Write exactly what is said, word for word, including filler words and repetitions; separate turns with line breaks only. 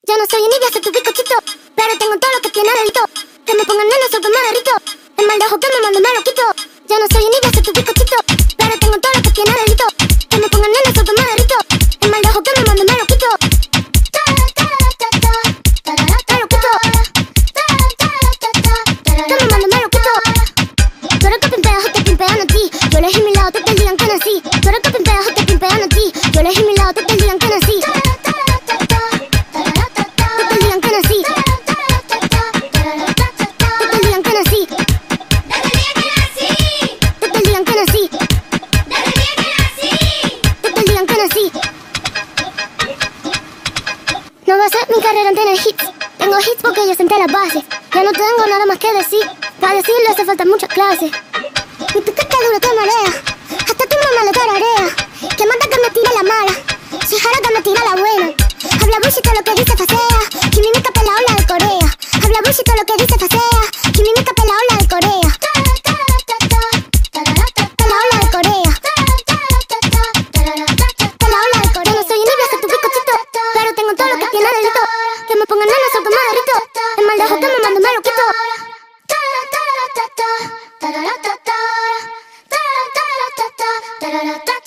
Ya no soy envidia, soy tu bizcochito, pero tengo todo lo que tiene delito. Que me pongan nena, soy me derrito. El mal de ojo que me mando me lo quito. Ya no soy envidia, soy tu bizcochito, pero tengo todo lo que tiene delito. Que me pongan nena, soy me derrito. El mal de ojo que me mando me lo quito. Me lo quito. Que me mando me lo quito. Tú eres que pimpeas o te pimpean a ti. Yo elegí mi lado, te te digan que nací. Tú eres que pimpeas o te pimpean a ti. Yo elegí mi lado, te te digan que nací. No va a ser mi carrera en tener hits. Tengo hits porque yo senté las bases. Ya no tengo nada más que decir. Para decirlo hace falta mucha clase. Mi piquete duro te marea. Hasta tu mamá le tararea. Que manda que me tire la mala. Si jara que me tira la buena. Habla bullshit todo lo que dice facea. Kimi me capela la ola de Corea. Habla bullshit todo lo que dice facea. Kimi me capela la ola de Corea. La ola de Corea. La ola de Corea. No soy envidia, soy tu bizcochito, pero tengo todo lo que tiene delito. Que me pongan nena, soy tu me derrito. El mal de ojo que me mando me lo quito. Ta-ra-ta-ta-ta-ta, ta-ra-ta-ta-ta, ta-ra-ta-ta-ta, ta-ra-ta-ta-ta.